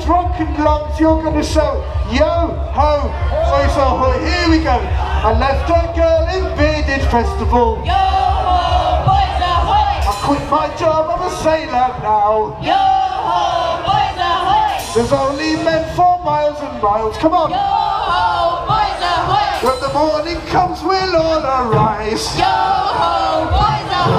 drunken lungs, you're going to shout, yo, ho, boys ahoy. Here we go. I left a girl in bearded festival. Yo ho, boys ahoy. I quit my job, I'm a sailor now. Yo ho, boys ahoy. There's only men for miles and miles. Come on. Yo ho, boys ahoy. When the morning comes, we'll all arise. Yo ho, boys ahoy.